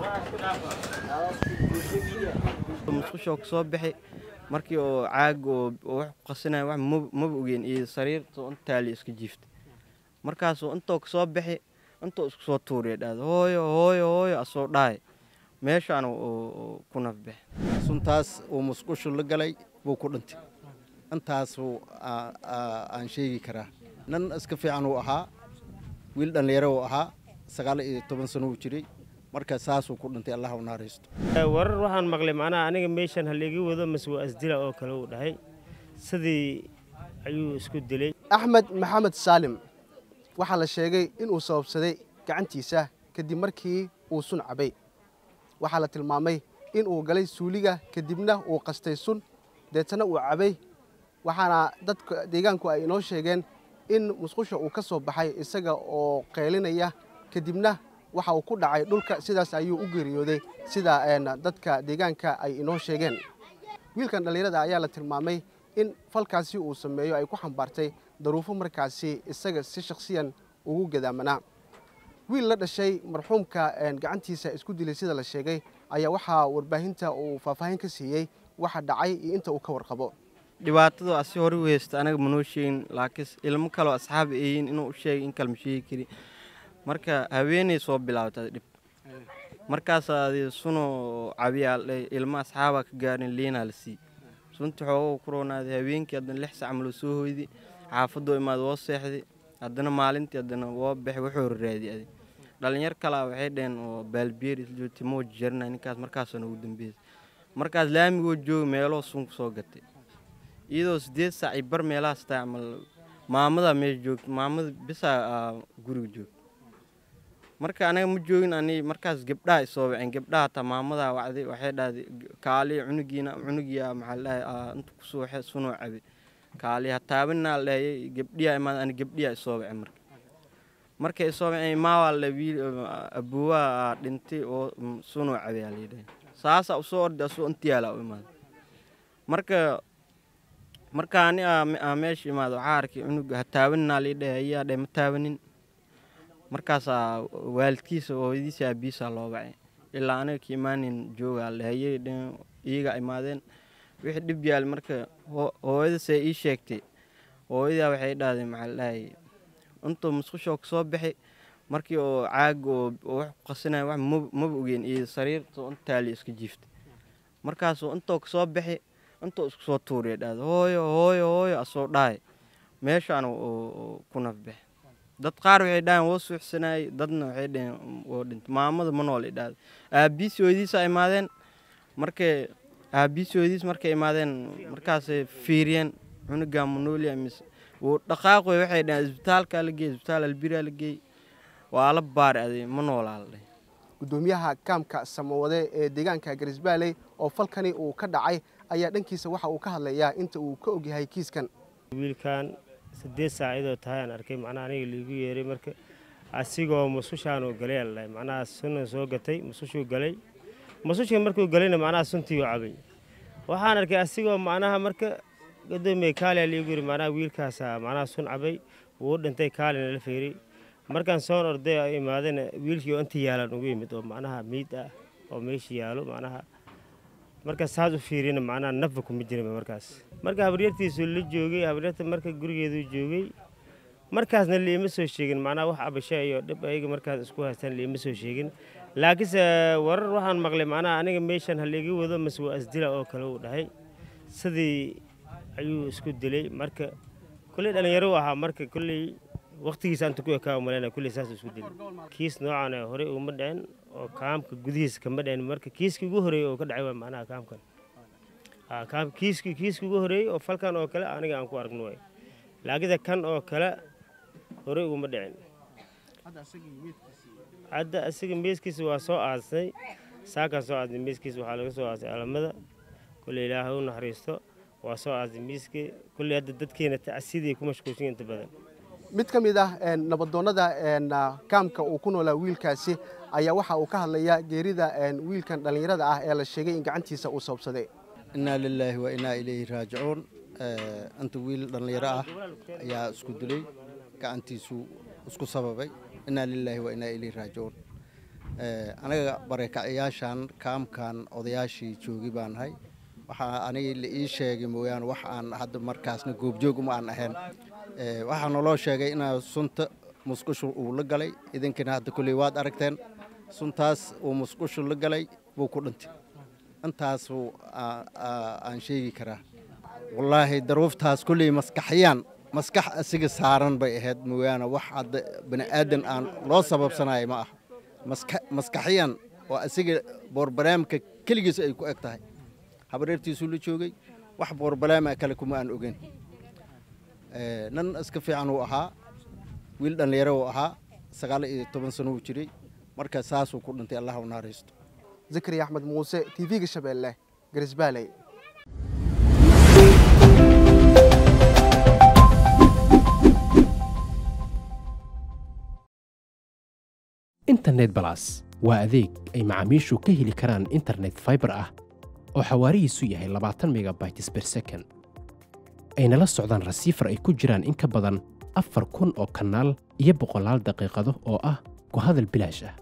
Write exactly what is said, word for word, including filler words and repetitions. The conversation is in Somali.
musqusha ka soo bixi markii oo caag oo wax qasinay wax ma ogeyn iyo sariirta inta la iska jiiftay markaas oo inta ka soo bixi inta isku soo tuuray dhaad hooyo hooyo hooyo asoo dhaay meeshaan oo ku nafbix suntaas oo musqusha la galay buu ku dhintay intaas oo aan sheegi karaa nan iska fiican uu ahaa wiil dhalinyaro uu ahaa sagaal iyo toban sano uu jiray marka saas uu ku dhintay Allah u naaristo warar waxaan maqlay macnaha aniga meeshan haleegi wado mas'uul asdila oo kale uu dhahay sidii ayuu isku dilay Axmed Maxamed Salim waxa la sheegay in uu sababsaday gacantiisa kadib markii uu sun cabay waxa la tilmaamay in uu galay suuliga kadibna uu qastay sun deetana uu cabay waxaana dadka deegaanku ay inoo sheegeen in musqusha uu ka soo baxay isaga oo qeylinaya kadibna waxa uu ku dhacay dhulka sidaas ayuu u geeriyooday sida dadka deegaanka ay inoo sheegeen wiilkan dhalinyarada ayaa la tilmaamay in falkaasi uu sameeyo ay ku xambaartay daruufo markaasi isaga si shakhsiyan ugu gadaamanaa wiil la dhashay marxuumka gacantiisa isku dilay sida la sheegay ayaa waxaa warbaahinta uu faahfaahin ka siiyey waxa dhacay iyo inta uu ka warqabo dhibaatada asi hore u heystay anaga manoo sheegin laakiin ilmo kale oo asxaab eeyin inuu u sheegay in kalma sheegi kari marka haweeney soo bilaawtay dhib markaas aad suno cabiyaal ilmo asxaaba ka gaarin leena la sii sunta xoogo kuroonaaday haweenkii hadan lix saac malo soo hoyday xaafadoo imaad woo seexday haddana maalintii haddana woo baxay wuxuu raadiyay dhalinyar kale waxay dheen oo baalbeer isla timo jirna ninkaas markaas ugu dambeeyay markaas laamigoo joog meelo sun soo gatay iyadoo sideed saac ay bar meelaha isticmaal maamada meel joogto maamada bisa guriga joogto marka anaga ma joogin ani markaas gabdhaha soo waceen gabdhaha ta maamada wacday waxay dhaaday kaali cunugiina cunugiya maxal ah inta ku soo xay suno cabi kaali ha taabina leeyay gabdhiya imaan ani gabdhiya soo waceen marka markay soo waceen ma wala wiil abuwa dhintay oo suno cabi leeyahay saasa u soo orday soo intiyaala u imaan marka marka ani meesh imaado waxa arkay cunuga ha taabina leeyahay ayaa dheema taabanin markaas waalidkiisa oo hooyadiisa abiisa loo wacay ilaa anaga ka imaanin jooga leeyay iyaga imaadeen wixii dib yaal marka hooyadiisa ii sheegtay hooyada waxay dhaaday maxal dhahay inta musqusha ka soo bixi markii oo caag oo wax qasinay wax ma ogeyn iyo sariirta inta la iska jiiftay markaas oo inta ka soo bixi inta isku soo tuuray dhaad hooyo hooyo hooyo asoo dhaay meeshaan oo ku nafbix dad qaar waxay dhaayeen woo suuxsanay dadna waxay dheen oo dhint maamada ma nool idhaad aabiis hooyadiis ay imaadeen markay aabiis hooyadiis markay imaadeen markaas fiiriyeen cunuga monolia mis oo dhaqaaqo waxay dheen isbitaalka la geey isbitaal albira la geey waa la baaray ma noolaalay gudoomiyaha kaamka Samawade ee deegaanka Garisbaaley oo falkani uu ka dhacay ayaa dhankiisa waxa uu ka hadlayaa inta uu ka og yahay kiiskan wiilkan sideed saacadood tahay aan arkay macnaha aniga liigu yeeray marka asigoo musqushaan oo galay Allah macnaha sun soo gatay musqushu galay musqushu markuu galayna macnaha suntii uu cabay waxaan arkay asigoo macnaha marka gadoomiye kaale liigu yeeray macnaha wiilkaas macnaha sun cabay uu dhintay kaalina la feeray markaan soo orday ay imaadeen wiilkii inta yaalan ugu yimid oo macnaha miid ah oo meeshii yaalo macnaha marka saad u fiirina macnaha nafba kuma jirin markaas marka habriyartiisu la joogay habriyarta marka gurigeedu joogay markaasna leema soo sheegin macnaha wax abashay iyo dib ayaga markaas isku haystaan leema soo sheegin laakiin warar waxaan maqlay macnaha aniga meeshan haleegi wado mas'uul asdila oo kale uu dhahay sidii ayuu isku dilay marka kulli dhalinyaro waxa marka kulli waqtigiisa inta ku ekaa umalena kulli saas isku dilay kiis noocan hore uma dhicin oo kaamka gudihiisa kama dhicin marka kiiskii ugu horeeyay oo ka dhacay waa macnaha kaamkan ah kaam kiiskii kiiskii ugu horeeyay oo falkan oo kale aniga aan ku aragno way laakiin kan oo kale hore uma dhicin hadda asiga meeskiisa waa soo aasay saaka soo aasay meeskiisa waxa laga soo aasay alamada kulli ilaahay u naxariisto waa soo aasay meeski kulli hadda dadkeena tacsiidii ku mashquulsan inta badan mid ka mid ah nabadoonnada kaamka uu ku noolaa wiilkaasi ayaa waxa uu ka hadlayaa geerida wiilkan dhalinyarada ah ee la sheegay in gacantiisa uu sababsaday inna lillahi wa inna ilayhi raaji'uun anta wiil dhalinyaro ah ayaa isku dilay gacantiisu isku sababay inna lillahi wa inna ilayhi raaji'uun anaga barakacayaashan kaamkan odayaashii joogi baan ahay waxa aniga la ii sheegay mooyaan wax aan hadda markaasna goobjoog uma aan ahayn waxa naloo sheegay in sunta musqushu uu la galay idinkana hadda kulli waad aragteen suntaas uu musqushu la galay buu ku dhintay intaas aan sheegi karaa wallaahi daruuftaas kulli maskaxiyaan maskax asiga saaran bay ahayd mooyaan wax hadda bani aadan aan loo sababsanayo ma ah maskaxiyan oo asiga boorbareemka kaligiis ay ku eg tahay habareertiisu la joogay wax boorbareem kale kuma aan ogeyn ee nan iska fiican uu ahaa wiil dhalinyaro uu ahaa sagaal iyo toban sano uu jiray marka saas uu ku dhintay Allah u naaristo Zakariya Ahmed Muuse T V-ga Shabeelle Garisbaaley internet plus waa adeeg ay macaamiishu ka heli karaan internet fiber ah oo xawaarihiisu yahay labaatan megabytes per second ayna la socdaan receiver ay ku jiraan in ka badan afar kun oo kanaal iyo boqolaal daqiiqado oo ah ku hadal bilaash ah